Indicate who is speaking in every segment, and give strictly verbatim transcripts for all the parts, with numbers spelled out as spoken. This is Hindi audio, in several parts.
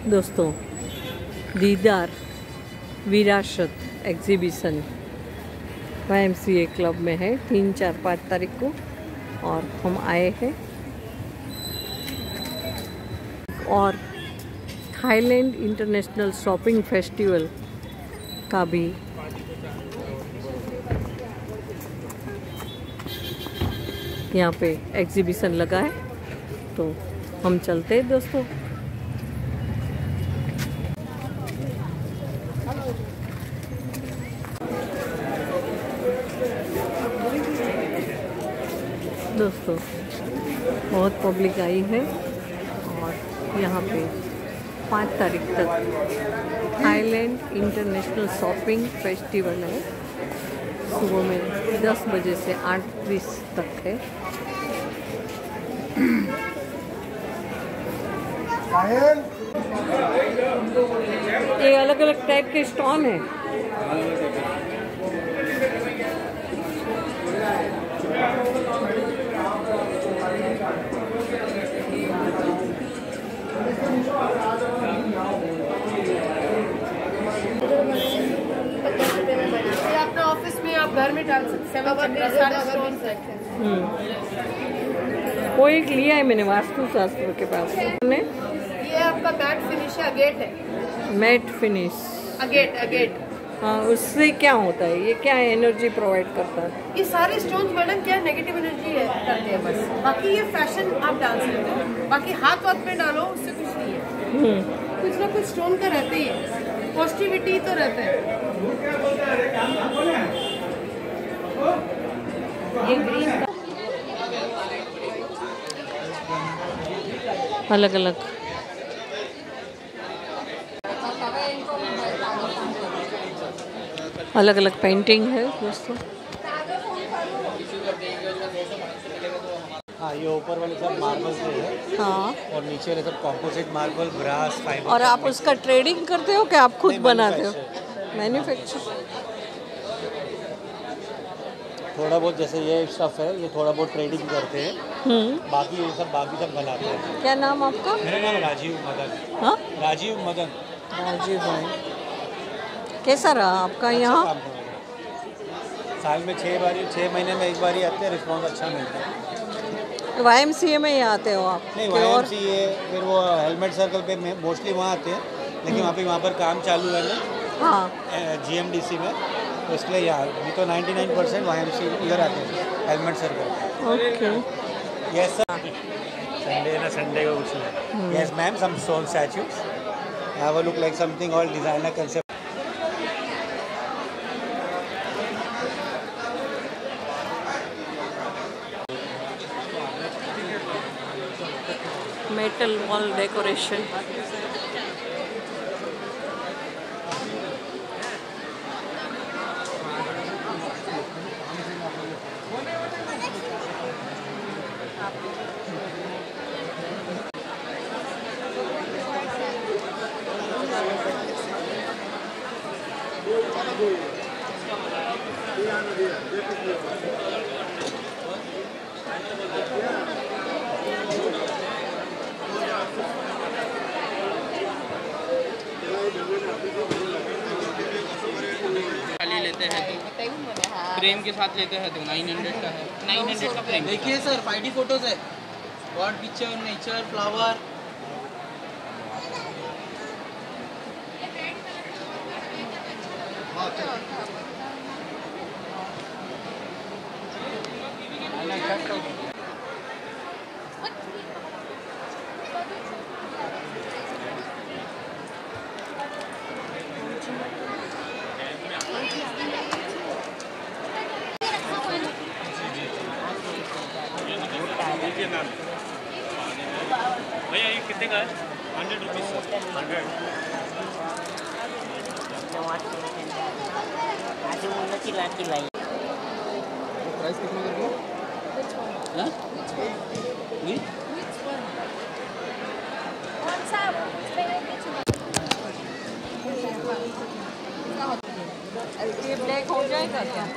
Speaker 1: दोस्तों, दीदार विरासत exhibition Y M C A club में है तीन चार पाँच तारीख को, और हम आए हैं। और थाईलैंड इंटरनेशनल शॉपिंग फेस्टिवल का भी यहाँ पे एग्जीबिशन लगा है, तो हम चलते हैं दोस्तों। दोस्तों, बहुत पब्लिक आई है और यहाँ पे पाँच तारीख तक थाईलैंड इंटरनेशनल शॉपिंग फेस्टिवल है। सुबह में दस बजे से आठ बीस तक है। ये अलग अलग टाइप के स्टॉल हैं।
Speaker 2: अपने ऑफिस में आप घर में डाल सकते हैं।
Speaker 1: कोई एक लिया है मैंने वास्तु शास्त्र के पास।
Speaker 2: ये आपका मैट फिनिश है, अगेट है।
Speaker 1: मैट फिनिश
Speaker 2: अगेट अगेट
Speaker 1: हाँ, उससे क्या होता है? ये क्या एनर्जी प्रोवाइड करता है?
Speaker 2: ये सारे स्टोन्स मैडम क्या नेगेटिव एनर्जी है करते हैं बस। बाकी ये फैशन आप डाल सकते हो, बाकी हाथ वाथ में डालो उससे कुछ नहीं है। कुछ ना कुछ स्टोन का रहते ही है, पॉजिटिविटी तो रहता है। ये ग्रीन
Speaker 1: अलग अलग अलग अलग पेंटिंग है दोस्तों।
Speaker 3: हाँ, ये ऊपर वाले सब मार्बल से है।
Speaker 1: हाँ, और
Speaker 3: नीचे वाले सब कॉम्पोजिट मार्बल, ब्रास, फाइबर।
Speaker 1: और आप उसका ट्रेडिंग करते हो कि आप खुद बनाते हो? मैन्युफैक्चर।
Speaker 3: थोड़ा बहुत जैसे ये स्टफ है, ये थोड़ा बहुत ट्रेडिंग करते हैं। बाकी ये सब बाकी सब बनाते हैं।
Speaker 1: क्या नाम आपका?
Speaker 3: मेरा नाम राजीव मदन।
Speaker 1: हाँ,
Speaker 3: राजीव मदन।
Speaker 1: राजीव भाई, कैसा रहा आपका यहाँ?
Speaker 3: साल में छः बारी छः महीने में एक बार ही आते हैं, रिस्पॉन्स अच्छा मिलता है।
Speaker 1: वाई एम सी ए में ही आते हो आप?
Speaker 3: नहीं, वाई एम सी ए फिर वो हेलमेट सर्कल पे मोस्टली वहाँ आते हैं, लेकिन वहाँ पे वहाँ पर काम चालू है ना।
Speaker 1: हाँ,
Speaker 3: जी एम डी सी में, तो इसलिए यार नहीं तो निन्यानवे परसेंट वाई एम सी इधर आते हैं helmet circle.
Speaker 1: Okay.
Speaker 3: Yes sir, Sunday ना संडे को कुछ नहीं। Yes ma'am, some stone statues have a look like something all designer concept.
Speaker 1: Metal wall decoration.
Speaker 4: लेते हैं तो फ्रेम के साथ लेते हैं तो नाइन हंड्रेड का है। नाइन हंड्रेड का फ्रेम। देखिए सर, फाइव डी फोटोज है, गॉड, पिक्चर, नेचर, फ्लावर। भैया ये कितने का है? Hundred rupees. हंड्रेड प्राइस कितना कर दो? हाँ?
Speaker 1: ये ब्लैक हो जाएगा क्या?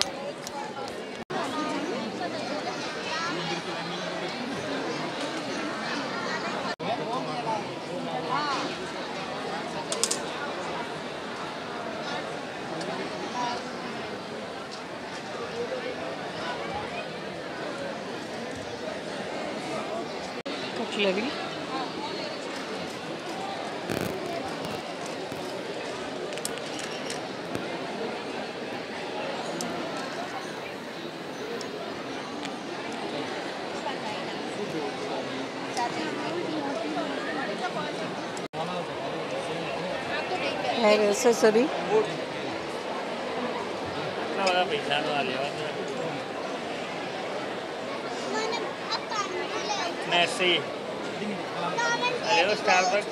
Speaker 1: कटलरी। Hair accessory.
Speaker 3: मैसी हेलो स्टारबक्स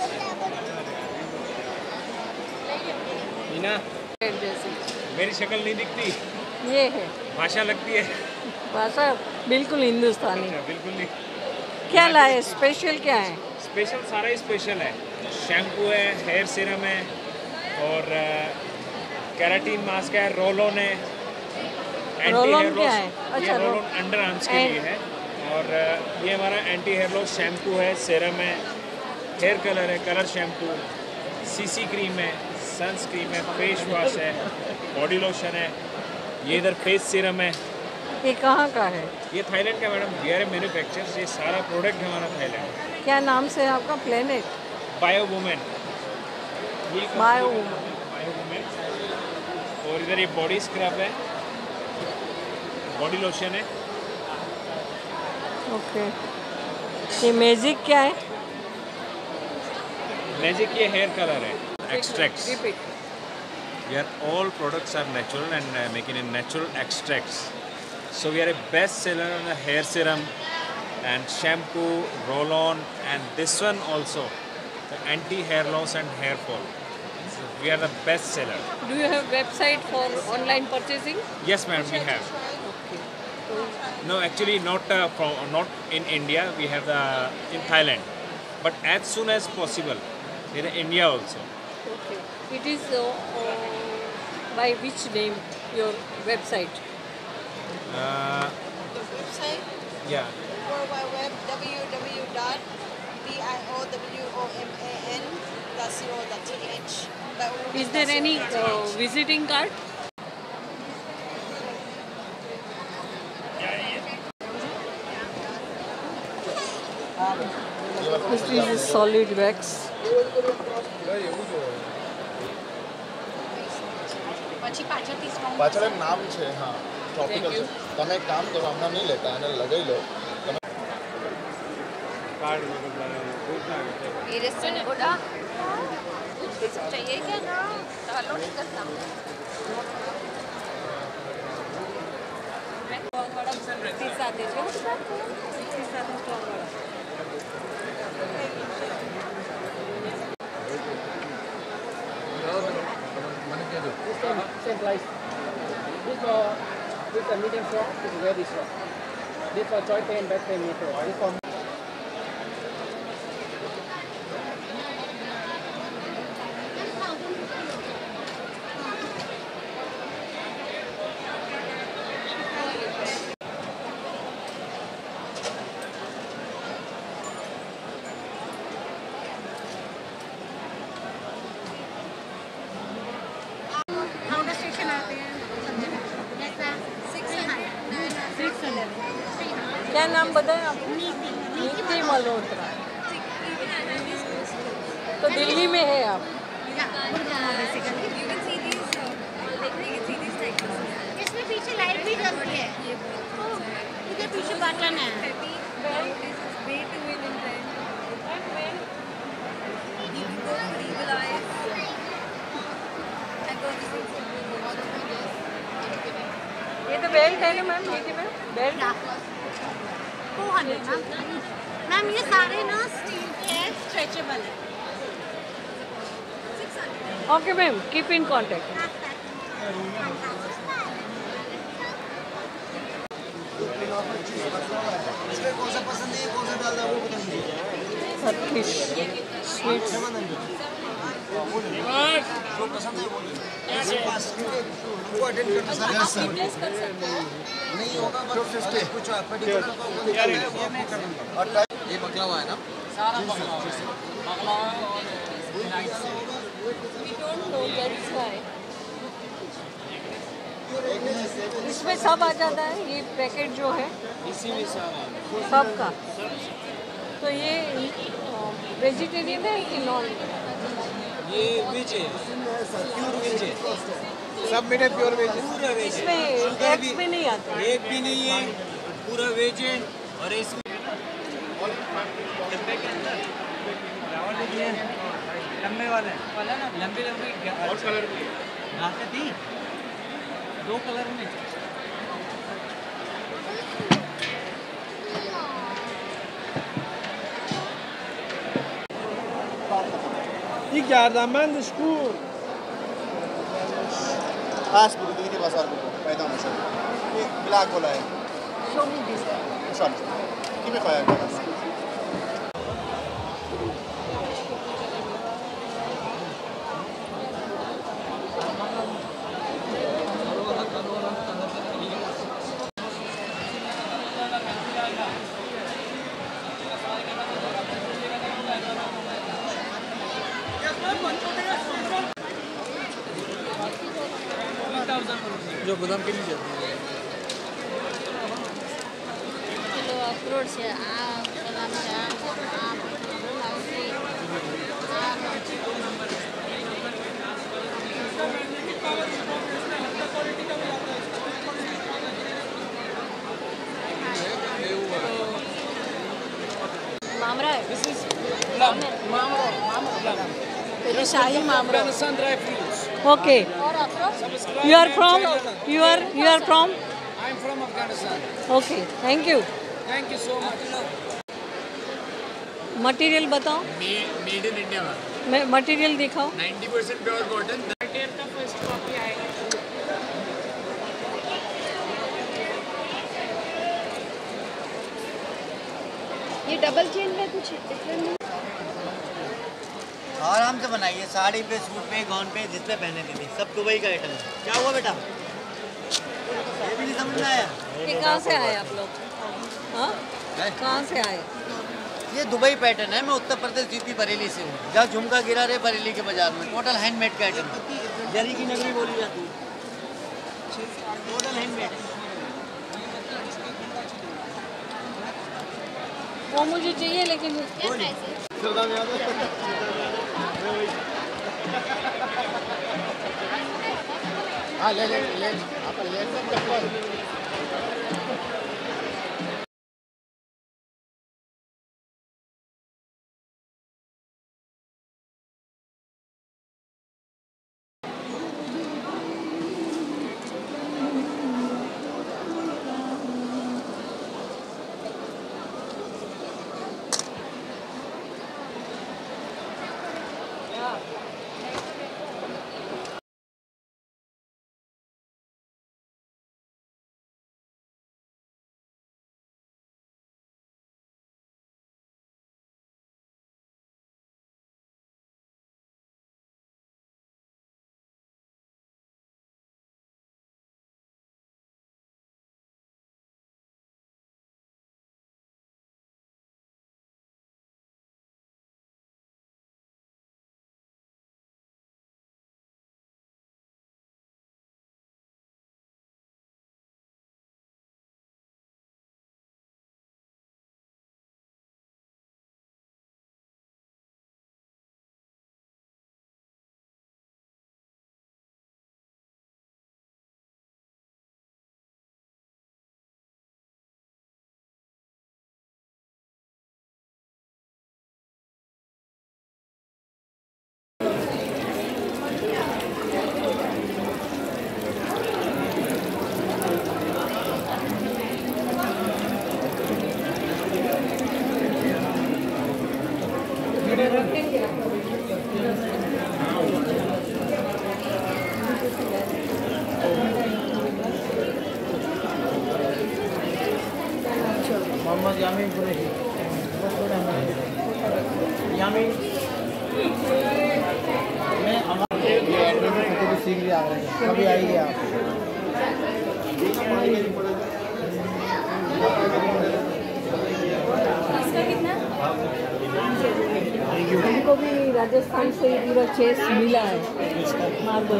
Speaker 3: मीना
Speaker 1: जैसे
Speaker 3: मेरी शक्ल नहीं दिखती,
Speaker 1: ये है
Speaker 3: भाषा लगती है।
Speaker 1: भाषा बिल्कुल हिंदुस्तानी।
Speaker 3: बिल्कुल नहीं।
Speaker 1: क्या लाए? स्पेशल क्या है?
Speaker 3: स्पेशल सारा ही स्पेशल है। शैम्पू है, हेयर सीरम है और कैराटीन मास्क है, रोल ऑन है।
Speaker 1: रोल ऑन क्या है?
Speaker 3: अच्छा, ये रोल ऑन अंडर आर्म्स के लिए है। और ये हमारा एंटी हेयर लॉस शैम्पू है, सीरम है, हेयर कलर है, कलर शैम्पू, सीसी क्रीम है, सनस्क्रीन है, फेस वॉश है, बॉडी लोशन है। ये इधर फेस सीरम है।
Speaker 1: ये कहाँ का है?
Speaker 3: ये थाईलैंड का madam, we are a manufacture. ये सारा प्रोडक्ट हमारा थाईलैंड।
Speaker 1: क्या नाम से है आपका? Planet
Speaker 3: bio women. ये
Speaker 1: बायो
Speaker 3: बायो वुमेन। और इधर ये बॉडी स्क्रब है, बॉडी लोशन है।
Speaker 1: ओके। ये मैजिक क्या है?
Speaker 3: मैजिक ये हेयर कलर है, extracts. Your all products are natural and uh, making in natural extracts. So we are a best seller on the hair serum and shampoo, roll-on, and this one also, the anti-hair loss and hair fall. So we are the best seller.
Speaker 1: Do you have website for online purchasing?
Speaker 3: Yes, ma'am, we have.
Speaker 1: Okay.
Speaker 3: No, actually not uh, from not in India. We have the in Thailand, but as soon as possible in India also.
Speaker 1: Okay. It is uh, uh, by which name your website?
Speaker 3: Uh,
Speaker 5: Website
Speaker 3: yeah.
Speaker 5: World Wide Web w w w dot biowoman dot co dot t h.
Speaker 1: Is there any uh, visiting card? This is solid wax.
Speaker 6: પાછળ એક નામ છે. હા, ટ્રોપિકલ છે. તમે એક કામ કરો, હમણાં નહીં લેતા, એને લગાવી લો. તમે
Speaker 5: मेरे से बोला कुछ चाहिए क्या? डालो नहीं करता मैं कौन बड़ा तीस आते जो तीस आते कौन बड़ा
Speaker 7: Same price. This for this for medium short, this is very short. This for joint pain, back pain, meter. This for
Speaker 1: क्या नाम बताएं आप? नीति मल्होत्रा। तो दिल्ली में है आप?
Speaker 8: इसमें पीछे लाइट भी जलती है। इधर पीछे बटन है।
Speaker 1: ये तो बेल्ट है ना ma'am? Neeti ma'am belt
Speaker 8: two hundred ma'am. Ma'am ये सारे ना स्टील के हैं, स्ट्रेचेबल है।
Speaker 1: Okay ma'am, keep in contact.
Speaker 6: इसमें कौन सा पसंद है, कौन सा डालना है वो बताइए।
Speaker 1: छत्तीस स्वीट्स।
Speaker 6: जो पसंद है वो ऐसे पास वो अटेंड करना सर। नहीं होगा बस कुछ पर्टिकुलर का वो और
Speaker 4: ये बकलावा है ना? सारा बकलावा है। बकलावा और
Speaker 1: We don't know, that's why. इसमें सब आ जाता है ये पैकेट जो है?
Speaker 4: इसी में सारा
Speaker 1: सब का? तो तो ये वेजिटेरियन है कि नॉन?
Speaker 6: ये वेज है, प्योर वेज है,
Speaker 7: सब मीठे प्योर वेज है।
Speaker 6: पूरा वेज है,
Speaker 1: इसमें एग्स भी नहीं आते?
Speaker 6: एक भी नहीं है, पूरा वेज है। और इसमें लंबे वाले वाला ना, लंबे लंबे और कलर थी, दो कलर में।
Speaker 7: این گردنبندش کو؟
Speaker 9: هست بگو دیگه بازار بگو پیدا میشه. این بلک کلاه.
Speaker 1: Show me this.
Speaker 9: شال. کی میخواد؟
Speaker 7: जो बादाम के लिए जाती है।
Speaker 8: किलो अखरोट છે આ સલામ છે આ मामरा है।
Speaker 7: This is plum.
Speaker 8: Mamra mamra
Speaker 1: ये शाही mamra.
Speaker 7: Afghanistan dry fruits.
Speaker 1: Okay.
Speaker 8: और अखरोट
Speaker 1: You are from? You are you are from?
Speaker 7: I'm from Afghanistan.
Speaker 1: Okay. Thank you.
Speaker 7: Thank you so much.
Speaker 1: Material बताओ।
Speaker 7: Made in India.
Speaker 1: मैं मटेरियल दिखाओ।
Speaker 7: ninety percent pure cotton.
Speaker 8: ये डबल चेन में कुछ डिफरेंट नहीं?
Speaker 6: आराम से बनाइए, साड़ी पे, सूट पे, गाउन पे, जिस पे पहने दीदी, सब दुबई का आइटम है। क्या हुआ बेटा? ये भी नहीं समझ में आया?
Speaker 1: ये कहाँ से आए आप लोग? हाँ? कहाँ से आए?
Speaker 6: ये दुबई पैटर्न है। मैं उत्तर प्रदेश यूपी बरेली से हूँ, जहाँ झुमका गिरा रहे बरेली के बाजार में। टोटल हैंडमेड का आइटम है, जरी की नगरी बोली जाती है, टोटल हैंडमेड।
Speaker 1: वो मुझे चाहिए लेकिन
Speaker 7: हाँ ले ले ले आप ले चप्पल। मोहम्मद यामीन कुरैशी। यामीन मैं हमारे ये एड्रेस में फोटो भी सीख लिया कभी आइए आप।
Speaker 1: हमको भी राजस्थान से ही पूरा चेस मिला है मार्बल।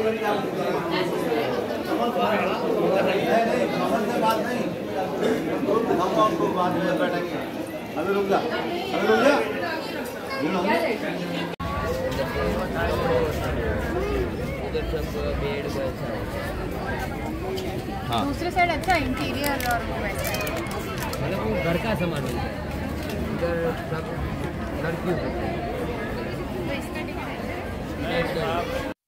Speaker 9: अभी रुक जा, अभी रुक जा।
Speaker 3: हाँ
Speaker 5: दूसरे साइड अच्छा इंटीरियर और वैसा
Speaker 10: मतलब वो घर का सामान मिलता है, इधर सब घर की
Speaker 5: तो इसका डिमांड है।